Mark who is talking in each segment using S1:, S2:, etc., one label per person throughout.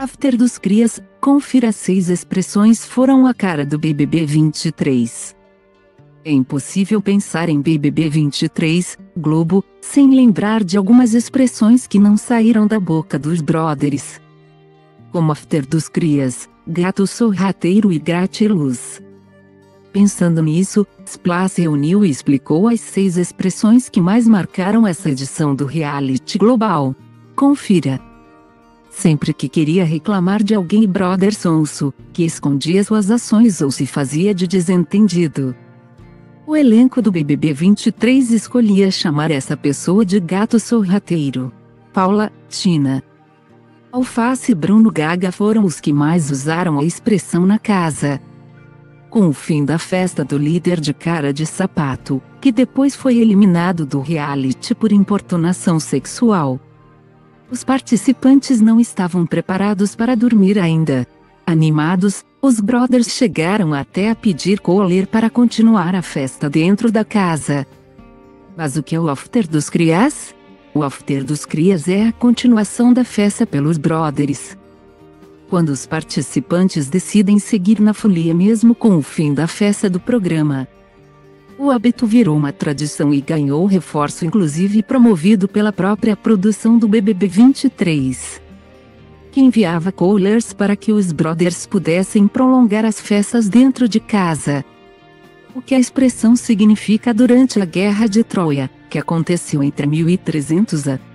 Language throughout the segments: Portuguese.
S1: After dos Crias, confira 6 expressões foram a cara do BBB 23. É impossível pensar em BBB 23, Globo, sem lembrar de algumas expressões que não saíram da boca dos brothers. Como After dos Crias, Gato Sorrateiro e Gratiluz. Pensando nisso, Splash reuniu e explicou as 6 expressões que mais marcaram essa edição do reality global. Confira. Sempre que queria reclamar de alguém, brother sonso, que escondia suas ações ou se fazia de desentendido. O elenco do BBB 23 escolhia chamar essa pessoa de gato sorrateiro. Paula, Tina, Alface e Bruno Gaga foram os que mais usaram a expressão na casa. Com o fim da festa do líder de cara de sapato, que depois foi eliminado do reality por importunação sexual, os participantes não estavam preparados para dormir ainda. Animados, os brothers chegaram até a pedir cooler para continuar a festa dentro da casa. Mas o que é o After dos Crias? O After dos Crias é a continuação da festa pelos brothers. Quando os participantes decidem seguir na folia mesmo com o fim da festa do programa. O hábito virou uma tradição e ganhou reforço, inclusive promovido pela própria produção do BBB 23, que enviava coolers para que os brothers pudessem prolongar as festas dentro de casa. O que a expressão significa durante a Guerra de Troia, que aconteceu entre 1300 a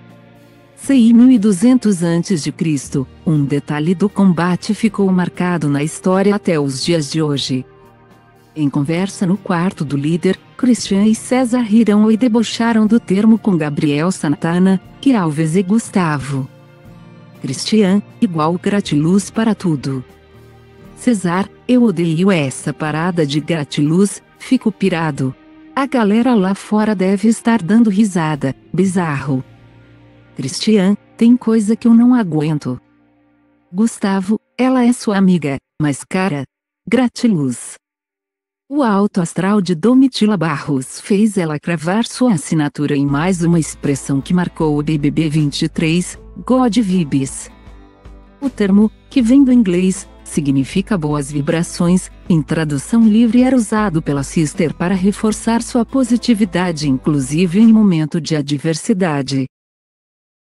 S1: 1200 a.C., um detalhe do combate ficou marcado na história até os dias de hoje. Em conversa no quarto do líder, Christian e César riram e debocharam do termo com Gabriel Santana, que Alves e Gustavo. Christian, igual gratiluz para tudo. César, eu odeio essa parada de gratiluz, fico pirado. A galera lá fora deve estar dando risada, bizarro. Christian, tem coisa que eu não aguento. Gustavo, ela é sua amiga, mas cara, gratiluz. O alto astral de Domitila Barros fez ela cravar sua assinatura em mais uma expressão que marcou o BBB 23, God Vibes. O termo, que vem do inglês, significa boas vibrações, em tradução livre era usado pela Sister para reforçar sua positividade inclusive em momento de adversidade.